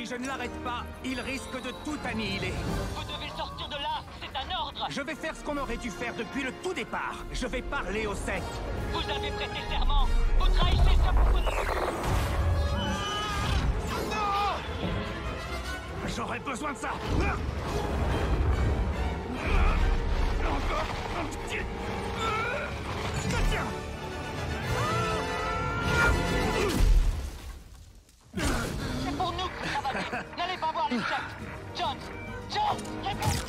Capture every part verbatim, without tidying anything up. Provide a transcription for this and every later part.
je ne l'arrête pas, il risque de tout annihiler. Vous devez sortir de là, c'est un ordre. Je vais faire ce qu'on aurait dû faire depuis le tout départ. Je vais parler aux sept. Vous avez prêté serment. Vous trahissez ce... Non! J'aurais besoin de ça. Encore un petit... Tiens! C'est pour nous que ça va vite. N'allez pas voir les chefs. John, John, réponds.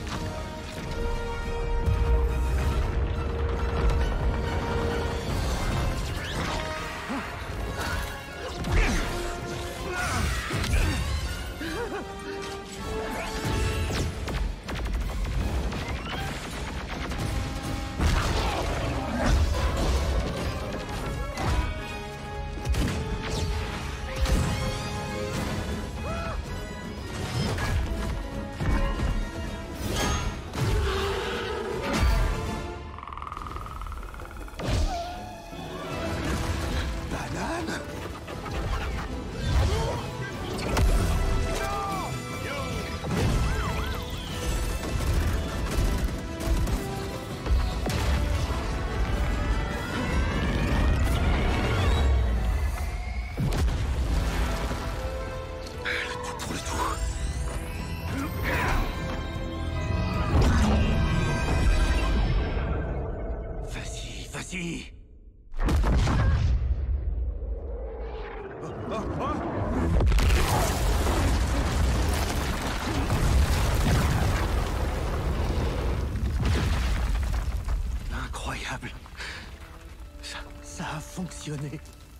Incroyable. Ça, ça a fonctionné.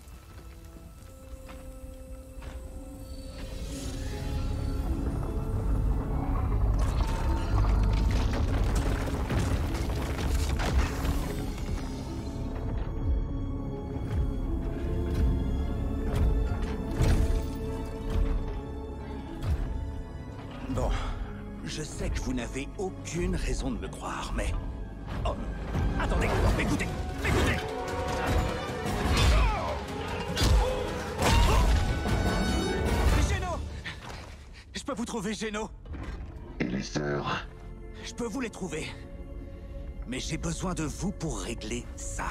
Bon, je sais que vous n'avez aucune raison de me croire, mais... Oh, attendez, écoutez, écoutez! Géno! Je peux vous trouver, Géno? Et les sœurs? Je peux vous les trouver. Mais j'ai besoin de vous pour régler ça.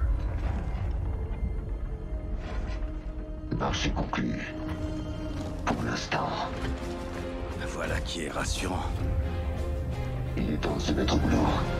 Marché conclu. Pour l'instant. Voilà qui est rassurant. Il est temps de se mettre au boulot.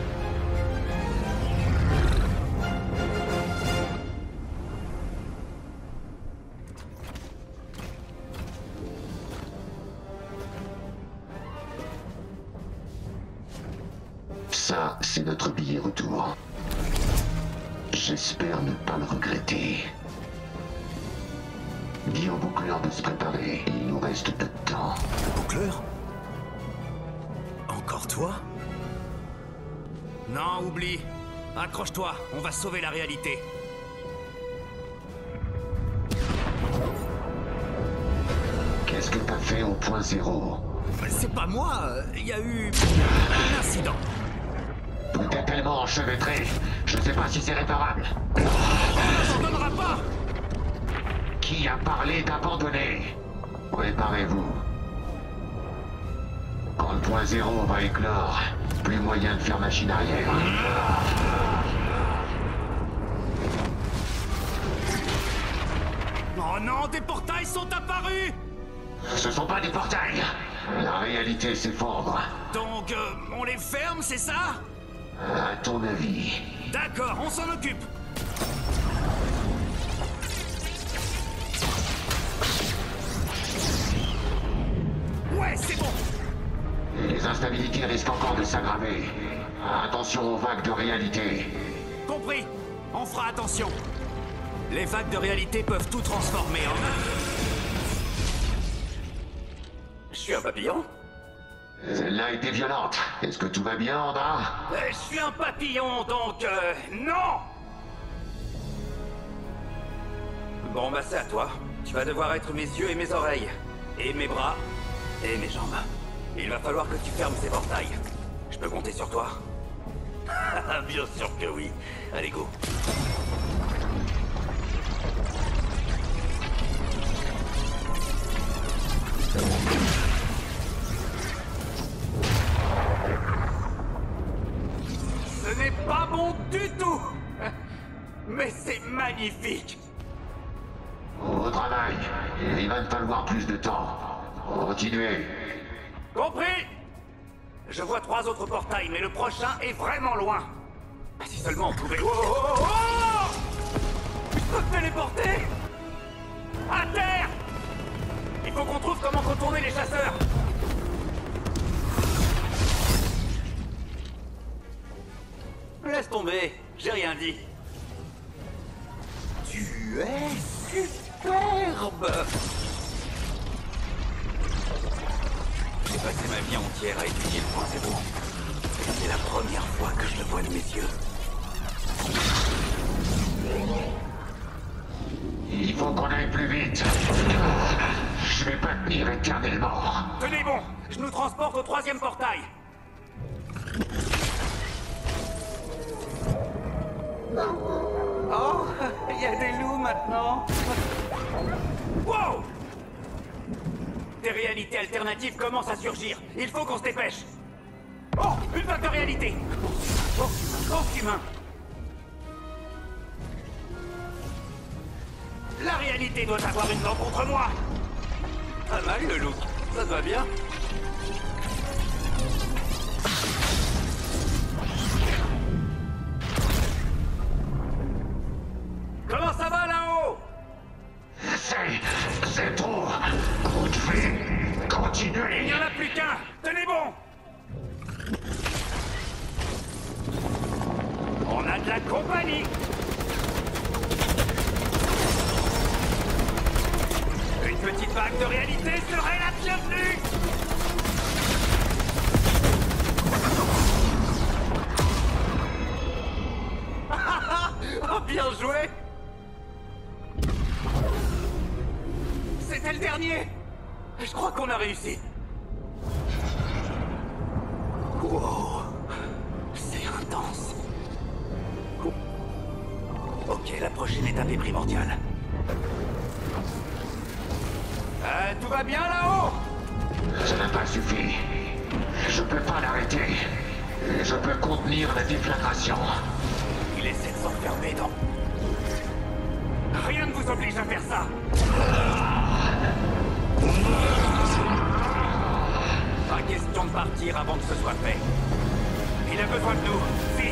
Ça, c'est notre billet retour. J'espère ne pas le regretter. Dis au boucleur de se préparer, il nous reste peu de temps. Le boucleur? Encore toi? Non, oublie. Accroche-toi, on va sauver la réalité. Qu'est-ce que t'as fait au point zéro? C'est pas moi, il y a eu un incident. Tout est tellement enchevêtré, je sais pas si c'est réparable. On ne s'en donnera pas! Qui a parlé d'abandonner? Préparez-vous. Quand le point zéro va éclore, plus moyen de faire machine arrière. Oh non, des portails sont apparus! Ce sont pas des portails. La réalité s'effondre. Donc, euh, on les ferme, c'est ça? À ton avis? D'accord, on s'en occupe. Ouais, c'est bon. Les instabilités risquent encore de s'aggraver. Attention aux vagues de réalité. Compris. On fera attention. Les vagues de réalité peuvent tout transformer en... Je suis un papillon? Celle-là était violente. Est-ce que tout va bien, Andra? Euh, je suis un papillon, donc... Euh, non! Bon, bah c'est à toi. Tu vas devoir être mes yeux et mes oreilles. Et mes bras. Et mes jambes. Il va falloir que tu fermes ces portails. Je peux compter sur toi? Bien sûr que oui. Allez, go. travail. Il va me falloir plus de temps. Continuez. Compris? Je vois trois autres portails, mais le prochain est vraiment loin. Si seulement on pouvait... Oh, oh, oh, oh! Je peux me téléporter? À terre! Il faut qu'on trouve comment contourner les chasseurs. Laisse tomber, j'ai rien dit. Tu es superbe! J'ai passé ma vie entière à étudier le point zéro. C'est la première fois que je le vois de mes yeux. Il faut qu'on aille plus vite. Je vais pas tenir éternellement. Tenez bon, je nous transporte au troisième portail. Oh, il y a des loups maintenant. Wow! Des réalités alternatives commencent à surgir. Il faut qu'on se dépêche. Oh, une vague de réalité. Oh, un grand humain. La réalité doit avoir une dent contre moi. Pas mal le look. Ça te va bien? Comment ça va là-haut? C'est... c'est trop. Coup de feu. Il Continuez. n'y en a plus qu'un. Tenez bon. On a de la compagnie. Une petite vague de réalité serait la bienvenue. Oh, bien joué. C'était le dernier. Je crois qu'on a réussi. Wow. C'est intense. Ok, la prochaine étape est primordiale. Euh, tout va bien là-haut? Ça n'a pas suffi. Je peux pas l'arrêter. Je peux contenir la déflagration. Il essaie de s'enfermer dans... Rien ne vous oblige à faire ça. Pas question de partir avant que ce soit fait. Il a besoin de nous. Vite!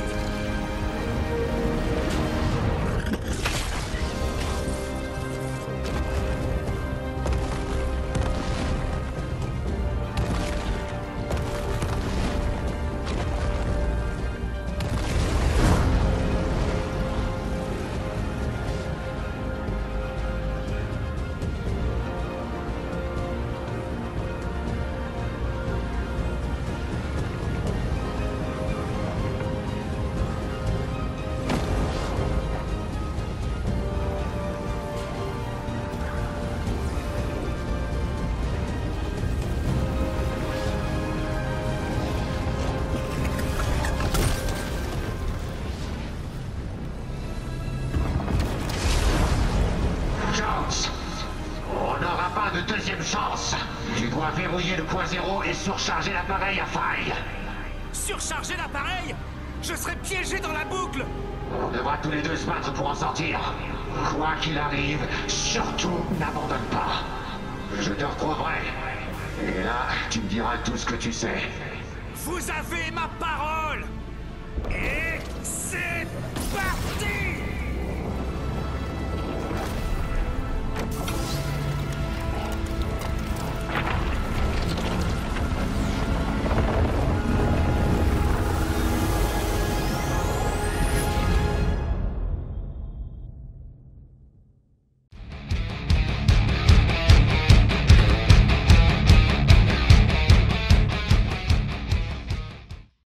Chance. Tu dois verrouiller le point zéro et surcharger l'appareil à faille. Surcharger l'appareil? Je serai piégé dans la boucle. On devra tous les deux se battre pour en sortir. Quoi qu'il arrive, surtout n'abandonne pas. Je te retrouverai. Et là, tu me diras tout ce que tu sais. Vous avez ma parole. Et c'est parti!